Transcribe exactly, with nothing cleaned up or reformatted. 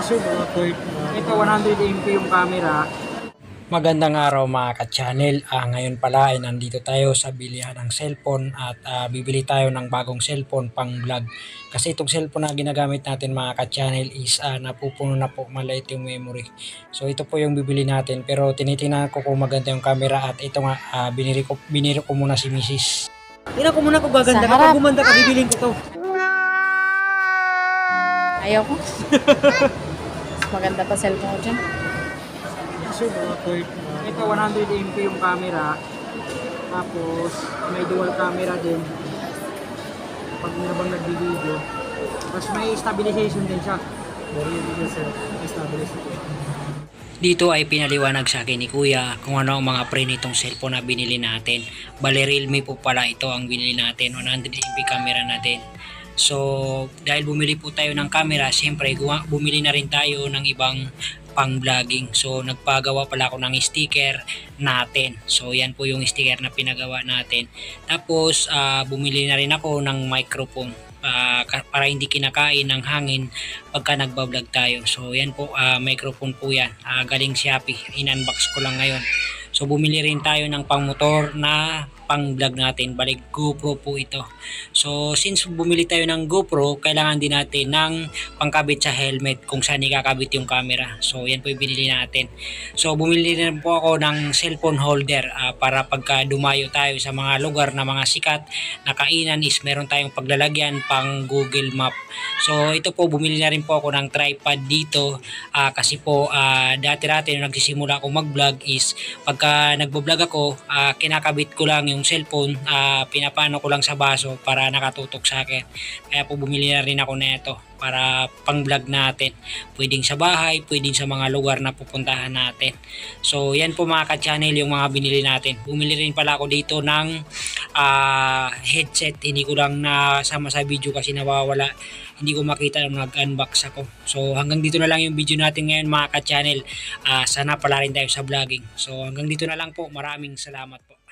So, mga third, Ito one hundred M P yung camera. Magandang araw mga ka-channel. Ah, ngayon pala ay nandito tayo sa bilihan ng cellphone at ah, bibili tayo ng bagong cellphone pang vlog. Kasi itong cellphone na ginagamit natin mga ka-channel is ah, napupuno na po, maliit yung memory. So ito po yung bibili natin, pero tinitingnan ko kung maganda yung camera at ito nga ah, binili ko, binili ko muna si misis. Tingnan ko muna kung gaganda. Sa Kapag harap. gumanda ka, bibilin ko to. Ayaw ko. Mas maganda pa cellphone ko dyan. so, mga third, Ito one hundred M P yung camera. Tapos may dual camera din. Pag nabang nagbi-video. Tapos may stabilization din siya. very good sa establish ito. Dito ay pinaliwanag sa akin ni Kuya kung ano ang mga pre nitong cellphone na binili natin. Bale Realme po pala ito ang binili natin, one hundred M P camera natin. So dahil bumili po tayo ng camera, siyempre guwa- bumili na rin tayo ng ibang pang vlogging. So nagpagawa pala ako ng sticker natin. So yan po yung sticker na pinagawa natin. Tapos ah, bumili na rin ako ng microphone ah, ka- para hindi kinakain ng hangin pagka nagbablog tayo. So yan po, ah, microphone po yan, ah, galing Shopee, in-unbox ko lang ngayon. So bumili rin tayo ng pangmotor na pang vlog natin, balik GoPro po ito. So since bumili tayo ng GoPro, kailangan din natin ng pangkabit sa helmet kung saan ikakabit yung camera. So yan po yung binili natin. So bumili rin po ako ng cellphone holder ah, para pagka dumayo tayo sa mga lugar na mga sikat na kainan is meron tayong paglalagyan pang Google Map. So ito po, bumili na rin po ako ng tripod dito ah, kasi po ah, dati-dati nung nagsisimula ako mag-vlog is pagka nagbo-vlog ako, ah, kinakabit ko lang yung cellphone, ah, pinapano ko lang sa baso para nakatutok sa akin. Kaya po bumili na rin ako nito para pang-vlog natin. Pwedeng sa bahay, pwedeng sa mga lugar na pupuntahan natin. So yan po mga ka-channel yung mga binili natin. Bumili rin pala ako dito ng ah, headset. Hindi ko lang nasama sa video kasi nawawala. Hindi ko makita nung nag-unbox ako. So hanggang dito na lang yung video natin ngayon mga ka-channel. Ah, sana pala rin tayo sa vlogging. So hanggang dito na lang po. Maraming salamat po.